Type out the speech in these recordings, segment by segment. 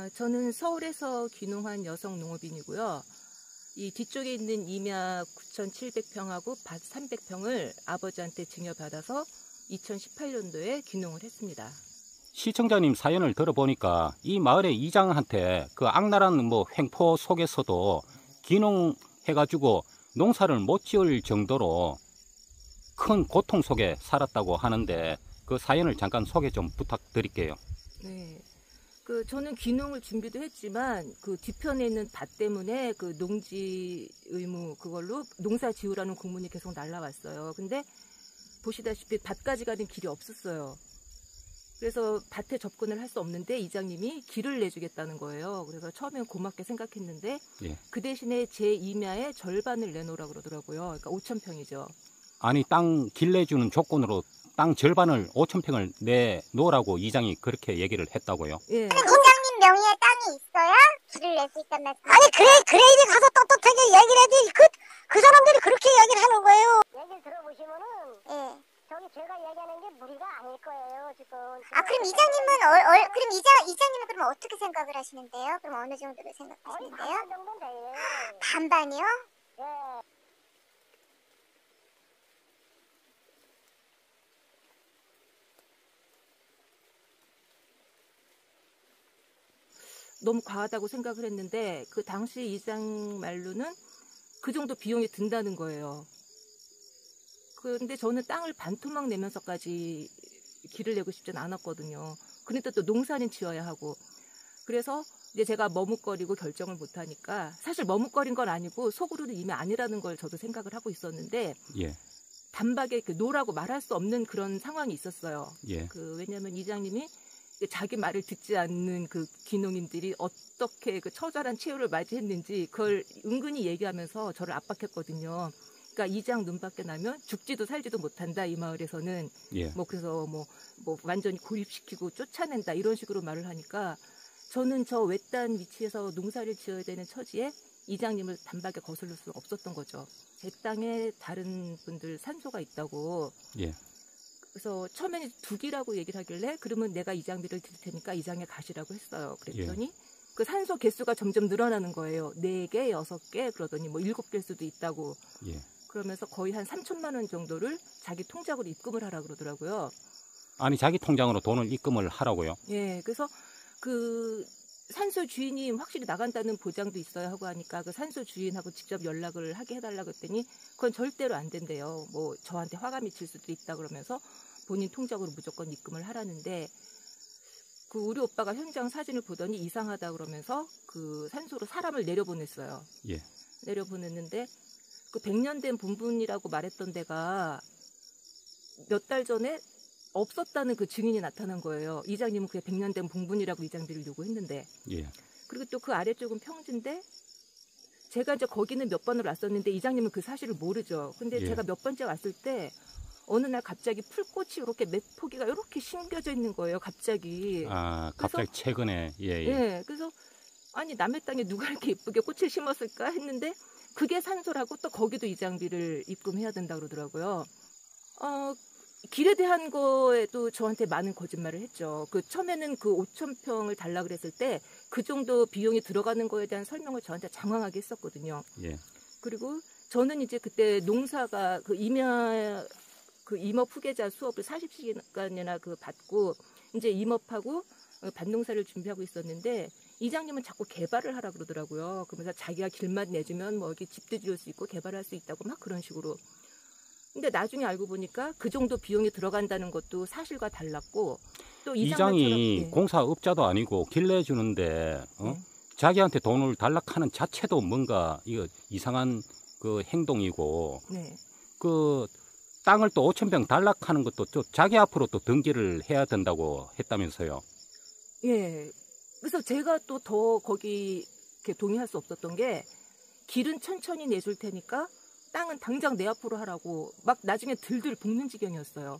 저는 서울에서 귀농한 여성 농업인이고요. 이 뒤쪽에 있는 임야 9,700평하고 밭 300평을 아버지한테 증여받아서 2018년도에 귀농을 했습니다. 시청자님 사연을 들어보니까 이 마을의 이장한테 그 악랄한 횡포 속에서도 귀농해가지고 농사를 못 지을 정도로 큰 고통 속에 살았다고 하는데 그 사연을 잠깐 소개 좀 부탁드릴게요. 네. 저는 귀농을 준비도 했지만 그 뒤편에 있는 밭 때문에 그 농지 의무 그걸로 농사 지으라는 공문이 계속 날라왔어요. 근데 보시다시피 밭까지 가는 길이 없었어요. 그래서 밭에 접근을 할 수 없는데 이장님이 길을 내주겠다는 거예요. 그래서 처음엔 고맙게 생각했는데 예. 그 대신에 제 임야의 절반을 내놓으라고 그러더라고요. 그러니까 5,000평이죠. 아니 땅 길 내주는 조건으로 땅 절반을 5,000평을 내놓으라고 이장이 그렇게 얘기를 했다고요? 예. 이장님 명의의 땅이 있어야 길을 낼 수 있단 말씀. 아니 그레이드 가서 떳떳하게 얘기를 해야지. 그 사람들이 그렇게 얘기를 하는 거예요. 얘기를 들어보시면은 예. 저기 제가 얘기하는 게 무리가 아닐 거예요 지금. 그럼 이장님은 그럼 이장님은 그럼 어떻게 생각을 하시는데요? 그럼 어느 정도로 생각하시는데요? 반반 정도는 돼요. 반반이요? 예. 너무 과하다고 생각을 했는데 그 당시 이장 말로는 그 정도 비용이 든다는 거예요. 그런데 저는 땅을 반토막 내면서까지 길을 내고 싶진 않았거든요. 그런데 또 농사는 지어야 하고. 그래서 이제 제가 머뭇거리고 결정을 못하니까 사실 머뭇거린 건 아니고 속으로는 이미 아니라는 걸 저도 생각을 하고 있었는데 예. 단박에 노라고 말할 수 없는 그런 상황이 있었어요. 예. 왜냐하면 이장님이 자기 말을 듣지 않는 그 귀농인들이 어떻게 그 처절한 최후를 맞이했는지 그걸 은근히 얘기하면서 저를 압박했거든요. 그러니까 이장 눈밖에 나면 죽지도 살지도 못한다 이 마을에서는. 예. 그래서 완전히 고립시키고 쫓아낸다 이런 식으로 말을 하니까 저는 저 외딴 위치에서 농사를 지어야 되는 처지에 이장님을 단박에 거슬릴 수 없었던 거죠. 제 땅에 다른 분들 산소가 있다고. 예. 그래서 처음에는 2기라고 얘기를 하길래 그러면 내가 이장비를 드릴 테니까 이장에 가시라고 했어요. 그랬더니 그 산소 개수가 점점 늘어나는 거예요. 4개, 6개 그러더니 7개일 수도 있다고. 예. 그러면서 거의 한 3천만 원 정도를 자기 통장으로 입금을 하라 그러더라고요. 아니 자기 통장으로 돈을 입금을 하라고요? 예. 그래서 그 산소 주인이 확실히 나간다는 보장도 있어야 하고 하니까 그 산소 주인하고 직접 연락을 하게 해달라고 했더니 그건 절대로 안 된대요. 저한테 화가 미칠 수도 있다 그러면서 본인 통장으로 무조건 입금을 하라는데 그 우리 오빠가 현장 사진을 보더니 이상하다 그러면서 그 산소로 사람을 내려보냈어요. 예. 내려보냈는데 그 100년 된 분분이라고 말했던 데가 몇 달 전에 없었다는 그 증인이 나타난 거예요. 이장님은 그게 100년 된 분분이라고 이장비를 요구했는데. 예. 그리고 또 그 아래쪽은 평지인데 제가 이제 거기는 몇 번을 왔었는데 이장님은 그 사실을 모르죠. 근데 예. 제가 몇 번째 왔을 때 어느 날 갑자기 풀꽃이 이렇게 몇 포기가 이렇게 심겨져 있는 거예요. 갑자기. 갑자기 최근에. 예. 그래서 아니 남의 땅에 누가 이렇게 예쁘게 꽃을 심었을까 했는데 그게 산소라고 또 거기도 이장비를 입금해야 된다 그러더라고요. 길에 대한 거에도 저한테 많은 거짓말을 했죠. 처음에는 그 5,000평을 달라고 그랬을 때 그 정도 비용이 들어가는 거에 대한 설명을 저한테 장황하게 했었거든요. 예. 그리고 저는 이제 그때 농사가 임업 후계자 수업을 40시간이나 받고 이제 임업하고 밭농사를 준비하고 있었는데 이장님은 자꾸 개발을 하라 그러더라고요. 그러면서 자기가 길만 내주면 여기 집도 지을 수 있고 개발할 수 있다고 막 그런 식으로. 근데 나중에 알고 보니까 그 정도 비용이 들어간다는 것도 사실과 달랐고 또 이장이 공사업자도 아니고 길 내주는데 자기한테 돈을 달락하는 자체도 뭔가 이상한 그 행동이고 네. 그 땅을 또 5,000평 달락하는 것도 또 자기 앞으로 또 등기를 해야 된다고 했다면서요. 예. 그래서 제가 또 더 거기 이렇게 동의할 수 없었던 게 길은 천천히 내줄 테니까 땅은 당장 내 앞으로 하라고 막 나중에 들들 볶는 지경이었어요.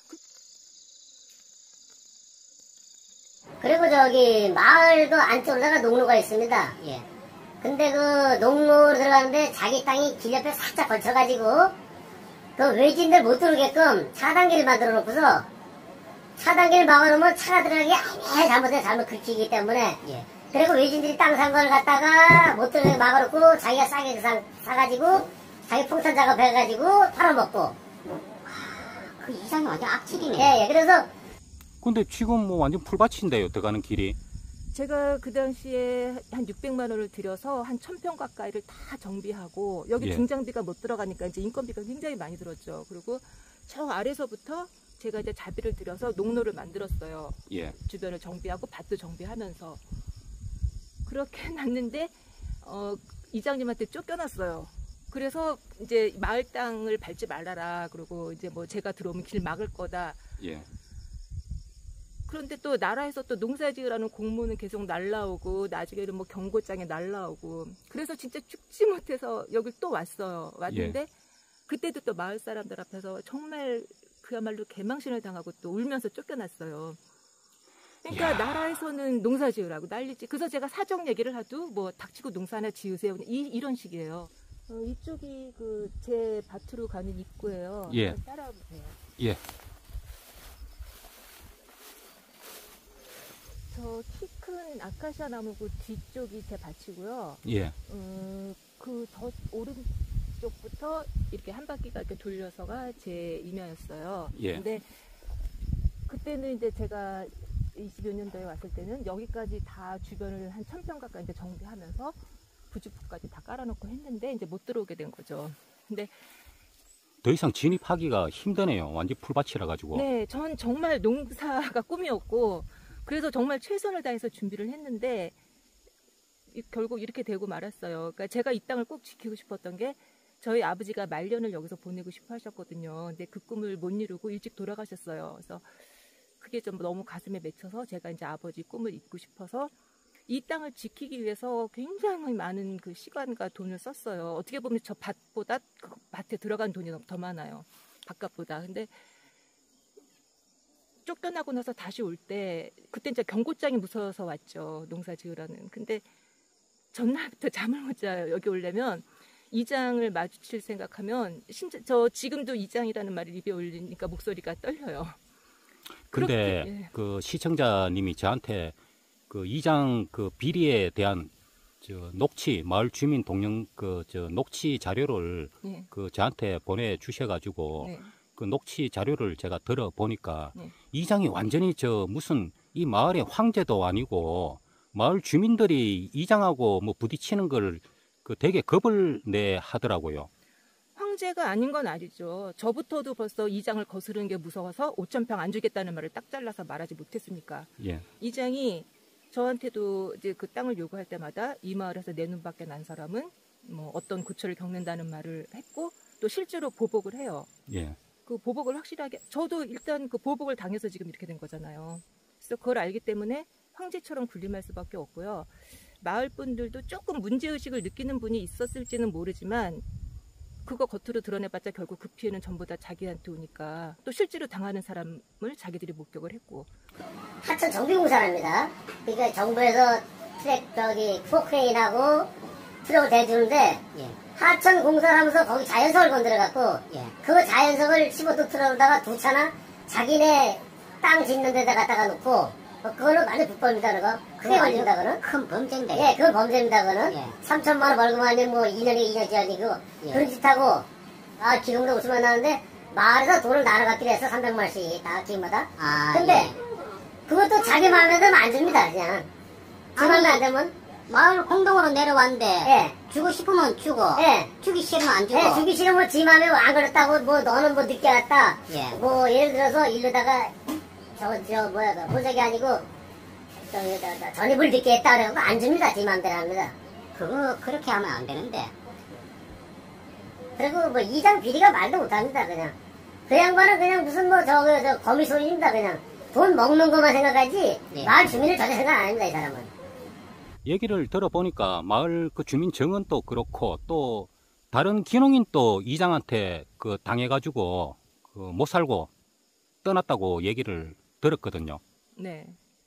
그리고 저기 마을도 안쪽으로다가 농로가 있습니다. 예. 근데 그 농로로 들어가는데 자기 땅이 길 옆에 살짝 걸쳐가지고 그 외지인들 못 들어오게끔 차단기를 만들어 놓고서 차단기를 막아놓으면 차가 들어가기 아예 잘못 긁히기 때문에 예. 그리고 외진들이 땅 산 걸 갖다가 못 들어가게 막아놓고 자기가 싸게 사가지고 자기 풍선 작업해가지고 팔아먹고. 그 이장이 완전 악질이네. 예, 예. 그래서 근데 지금 뭐 완전 풀밭인데요, 들어가는 길이. 제가 그 당시에 한 600만 원을 들여서 한 1000평 가까이를 다 정비하고 여기 예. 중장비가 못 들어가니까 이제 인건비가 굉장히 많이 들었죠. 그리고 저 아래서부터 제가 이제 자비를 들여서 농로를 만들었어요. 예. 주변을 정비하고 밭도 정비하면서 그렇게 놨는데 이장님한테 쫓겨났어요. 그래서 이제 마을 땅을 밟지 말라라. 그리고 이제 뭐 제가 들어오면 길 막을 거다. 예. 그런데 또 나라에서 또 농사지으라는 공문은 계속 날라오고 나중에는 뭐 경고장에 날라오고 그래서 진짜 죽지 못해서 여길 또 왔는데 그때도 또 마을 사람들 앞에서 정말 그야말로 개망신을 당하고 또 울면서 쫓겨났어요. 그러니까 나라에서는 농사지으라고 난리지. 그래서 제가 사정 얘기를 하도 뭐 닥치고 농사 하나 지으세요. 이런 식이에요. 이쪽이 그 제 밭으로 가는 입구예요. 예. 따라와보세요. 예. 저 키 큰 아카시아 나무고 뒤쪽이 제 밭이고요. 예. 그 더 오른쪽부터 이렇게 한 바퀴가 이렇게 돌려서가 제 임야였어요. 예. 근데 그때는 이제 제가 20여 년도에 왔을 때는 여기까지 다 주변을 한 1000평 가까이 이제 정비하면서 부주포까지 다 깔아놓고 했는데 이제 못 들어오게 된 거죠. 근데 더 이상 진입하기가 힘드네요. 완전 풀밭이라 가지고. 네, 전 정말 농사가 꿈이었고 그래서 정말 최선을 다해서 준비를 했는데 결국 이렇게 되고 말았어요. 그러니까 제가 이 땅을 꼭 지키고 싶었던 게 저희 아버지가 말년을 여기서 보내고 싶어 하셨거든요. 근데 그 꿈을 못 이루고 일찍 돌아가셨어요. 그래서 그게 좀 너무 가슴에 맺혀서 제가 이제 아버지 꿈을 잇고 싶어서 이 땅을 지키기 위해서 굉장히 많은 그 시간과 돈을 썼어요. 어떻게 보면 저 밭보다 그 밭에 들어간 돈이 더 많아요. 밭값보다. 근데 쫓겨나고 나서 다시 올 때 그때 이제 경고장이 무서워서 왔죠. 농사 지으라는. 근데 전날부터 잠을 못 자요. 여기 오려면 이장을 마주칠 생각하면 저 지금도 이장이라는 말을 입에 올리니까 목소리가 떨려요. 근데 그렇게, 예. 그 시청자님이 저한테 그 이장 그 비리에 대한 저 녹취 마을 주민 동영 그 저 녹취 자료를 예. 그 저한테 보내 주셔가지고 네. 그 녹취 자료를 제가 들어 보니까 네. 이장이 완전히 저 무슨 이 마을의 황제도 아니고 마을 주민들이 이장하고 뭐 부딪히는 걸 그 되게 겁을 내 하더라고요. 황제가 아닌 건 아니죠. 저부터도 벌써 이장을 거스르는 게 무서워서 5,000평 안 주겠다는 말을 딱 잘라서 말하지 못했습니까? 예. 이장이 저한테도 이제 그 땅을 요구할 때마다 이 마을에서 내 눈밖에 난 사람은 뭐 어떤 고초를 겪는다는 말을 했고 또 실제로 보복을 해요. 예. 그 보복을 확실하게 저도 일단 그 보복을 당해서 지금 이렇게 된 거잖아요. 그래서 그걸 알기 때문에 황제처럼 군림할 수밖에 없고요. 마을 분들도 조금 문제의식을 느끼는 분이 있었을지는 모르지만 그거 겉으로 드러내봤자 결국 그 피해는 전부 다 자기한테 오니까 또 실제로 당하는 사람을 자기들이 목격을 했고. 하천 정비공사랍니다. 그러니까 정부에서 포크레인하고 트럭을 대주는데 하천 공사를 하면서 거기 자연석을 건드려갖고 그 자연석을 15톤 트럭에다가 두 차나 자기네 땅 짓는 데다 갖다가 놓고 그걸로 많이 불법입니다. 그거 크게 걸린다 그는 큰 범죄인데. 예, 그건 범죄입니다. 그는 3천만 원 벌금 아니면 뭐 2년에 2년짜리 아니고 그런 짓 하고 기금도 웃으면 나는데 마을에서 돈을 나눠갖기로 해서 300만 원씩 다 기금마다. 근데 그것도 자기 마음에 들면 안 줍니다. 그냥 지 마음에 안 되면 마을 공동으로 내려왔는데 예. 주고 싶으면 주고 주기 싫으면 안 주고. 예, 주기 싫으면 지 마음에 안 그랬다고 뭐 너는 뭐 늦게 왔다. 뭐 예를 들어서 일로다가 보석이 아니고 전입을 늦게 했다 그래갖고 안 줍니다. 지 마음대로 합니다. 그거 그렇게 하면 안 되는데. 그리고 뭐 이장 비리가 말도 못합니다. 그냥 그 양반은 그냥 무슨 뭐 저 거미소리입니다. 그냥 돈 먹는 것만 생각하지 마을 주민을 전혀 생각 안 합니다. 이 사람은. 얘기를 들어보니까 마을 그 주민 정은 또 그렇고 또 다른 기농인 또 이장한테 그 당해가지고 그 못 살고 떠났다고 얘기를 들었거든요. 네.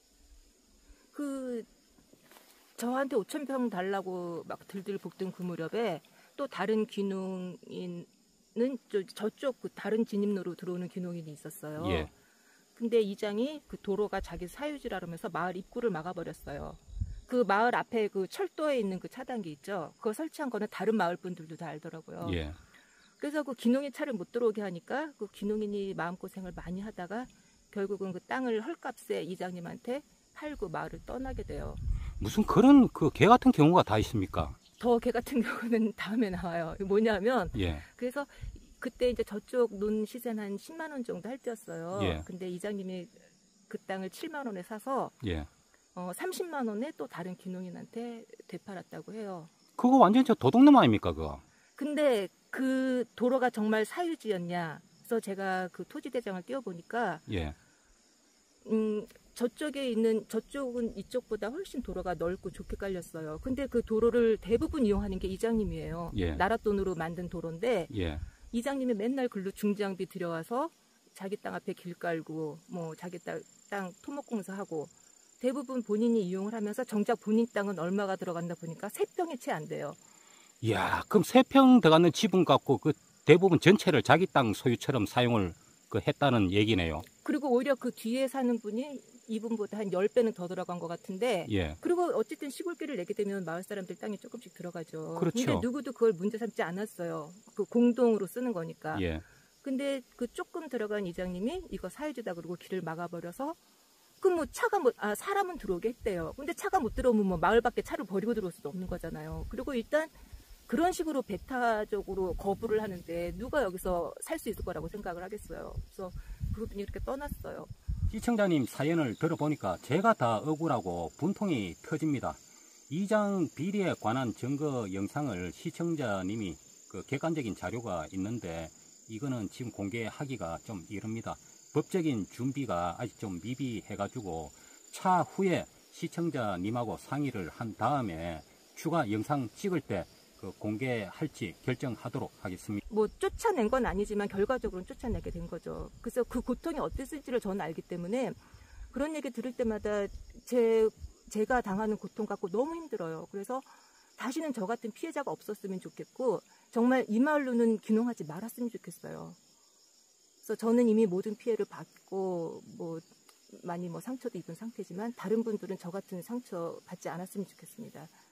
그 저한테 5,000평 달라고 막 들들 볶던 그 무렵에 또 다른 귀농인은 저쪽 그 다른 진입로로 들어오는 귀농인이 있었어요. 근데 이장이 그 도로가 자기 사유지라면서 마을 입구를 막아버렸어요. 그 마을 앞에 그 철도에 있는 그 차단기 있죠. 그거 설치한 거는 다른 마을 분들도 다 알더라고요. 예. 그래서 그 기농인 차를 못 들어오게 하니까 그 기농인이 마음고생을 많이 하다가 결국은 그 땅을 헐값에 이장님한테 팔고 마을을 떠나게 돼요. 무슨 그런 그 개 같은 경우가 다 있습니까? 더 개 같은 경우는 다음에 나와요. 뭐냐면 예. 그래서 그때 이제 저쪽 논 시세는 한 10만 원 정도 할 때였어요. 예. 근데 이장님이 그 땅을 7만 원에 사서 예. 30만 원에 또 다른 기농인한테 되팔았다고 해요. 그거 완전 저 도둑놈 아닙니까, 그거? 근데 그 도로가 정말 사유지였냐? 그래서 제가 그 토지대장을 띄워보니까 예. 저쪽은 이쪽보다 훨씬 도로가 넓고 좋게 깔렸어요. 근데 그 도로를 대부분 이용하는 게 이장님이에요. 예. 나라 돈으로 만든 도로인데 예. 이장님이 맨날 글로 중장비 들여와서 자기 땅 앞에 길 깔고 뭐 자기 땅 토목공사하고 대부분 본인이 이용을 하면서 정작 본인 땅은 얼마가 들어간다 보니까 3평이 채 안 돼요. 이야, 그럼 3평 들어가는 지분 갖고 그 대부분 전체를 자기 땅 소유처럼 사용을 그 했다는 얘기네요. 그리고 오히려 그 뒤에 사는 분이 이분보다 한 10배는 더 들어간 것 같은데 예. 그리고 어쨌든 시골길을 내게 되면 마을 사람들 땅이 조금씩 들어가죠. 그렇죠. 근데 누구도 그걸 문제 삼지 않았어요. 그 공동으로 쓰는 거니까. 예. 근데 그 조금 들어간 이장님이 이거 사유지다 그러고 길을 막아버려서 그 뭐 사람은 들어오게 했대요. 근데 차가 못 들어오면 뭐 마을 밖에 차를 버리고 들어올 수도 없는 거잖아요. 그리고 일단 그런 식으로 배타적으로 거부를 하는데 누가 여기서 살 수 있을 거라고 생각을 하겠어요. 그래서 그분이 이렇게 떠났어요. 시청자님 사연을 들어보니까 제가 다 억울하고 분통이 터집니다. 이장 비리에 관한 증거 영상을 시청자님이 그 객관적인 자료가 있는데 이거는 지금 공개하기가 좀 이릅니다. 법적인 준비가 아직 좀 미비해가지고 차후에 시청자님하고 상의를 한 다음에 추가 영상 찍을 때 그 공개할지 결정하도록 하겠습니다. 뭐 쫓아낸 건 아니지만 결과적으로는 쫓아내게 된 거죠. 그래서 그 고통이 어땠을지를 저는 알기 때문에 그런 얘기 들을 때마다 제가 당하는 고통 갖고 너무 힘들어요. 그래서 다시는 저 같은 피해자가 없었으면 좋겠고 정말 이 마을로는 귀농하지 말았으면 좋겠어요. 그래서 저는 이미 모든 피해를 받고 많이 상처도 입은 상태지만 다른 분들은 저 같은 상처 받지 않았으면 좋겠습니다.